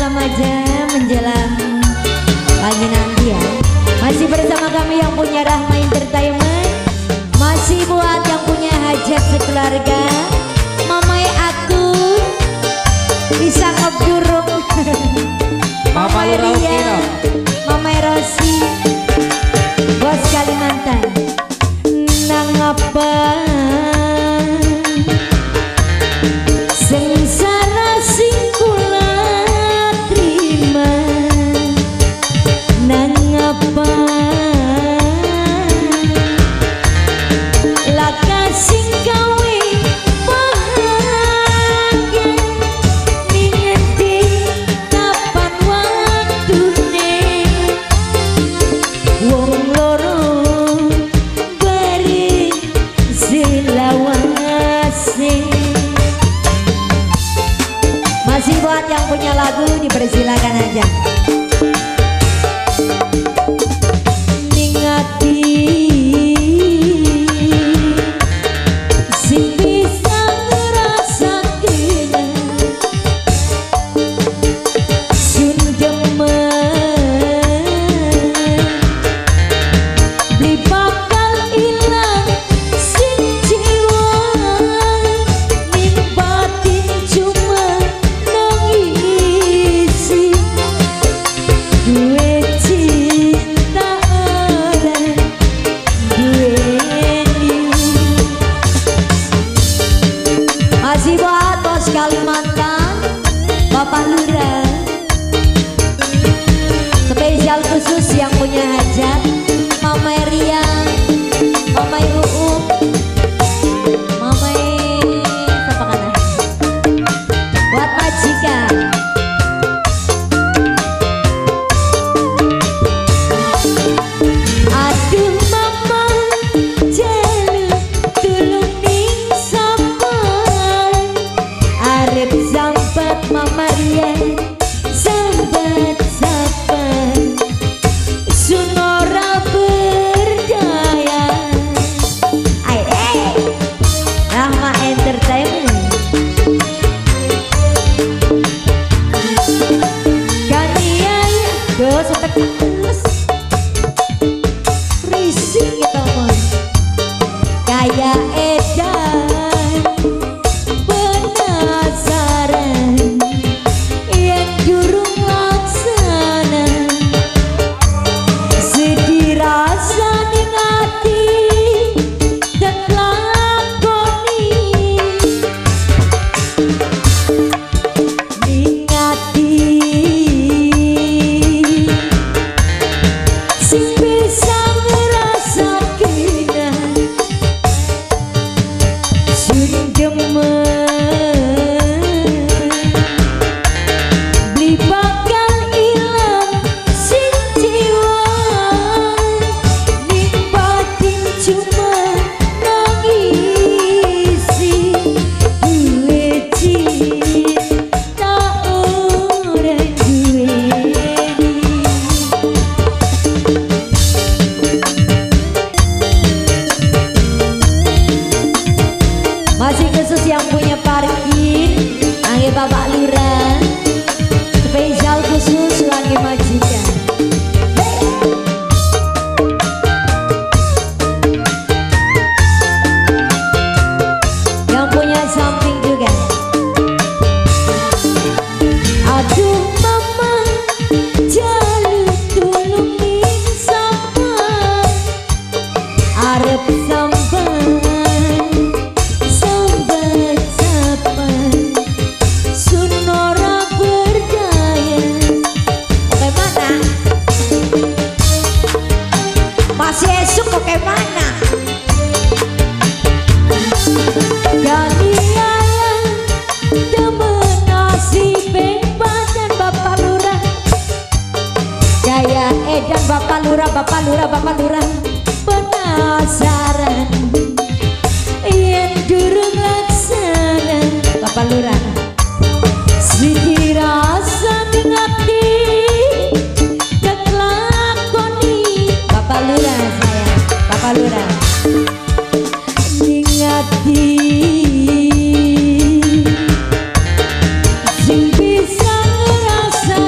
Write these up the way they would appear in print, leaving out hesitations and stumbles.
remaja menjelang pagi nanti ya. Masih bersama kami yang punya Rahma Entertainment. Masih buat yang punya hajat sekeluarga, Mamai Atur bisa ngejurung Mamai Ria, Mamai Rosi, Bos Kalimantan. Nang apa sengsara sing kula terima, nang apa laka sing gawe bahagia, ningeti kapan waktune wong loro beri silawase. Masih buat yang punya lagu dipersilakan aja. Ningati sing bisa ngerasakeun sun demen beli bakal ilang sing jiwa, ning batin cuma nangisi duwe cinta ora duweni. Masih buat Bos Kalimantan, Bapak Lurah, spesial khusus yang punya hajat, Mamai Ria, Mamai Uum, Mamai siapa kana? Buat majikan. Aduh mama jalu tulung ning sampan, arep sambat Mama Ria sambat sambat sunora berdaya. Rahma Entertainment gantian do setek terus risik kita mon kaya edan penasaran yang durung laksana, sedih rasa ning ati dan lakoni, ning ati sing bisa ngerasakeun sun demen beli bakal ilang sing jiwa, ning batin cuma nangisi duwe cinta ora duweni. Masih khusus yang punya parkir, angge Bapak Lurah, spesial khusus lagi majikan. Yang punya samping juga. Aduh mama jalu tulung ning sampan, arep sampan sambat sambat sunora berdaya. Oke mana? Masih esok oke mana? Jadi ayah temen nasibeng badan Bapak Lurah, gaya edan Bapak Lurah, Bapak Lurah, Bapak Lurah penasaran yang durung laksana. Bapak Lurah sedih rasa ning ati dan lakoni. Bapak Lurah sayang, Bapak Lurah ning ati sing bisa ngerasa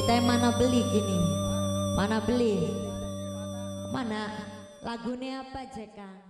Kita mana beli gini? Mana beli? Mana? Lagunya apa, Jeka?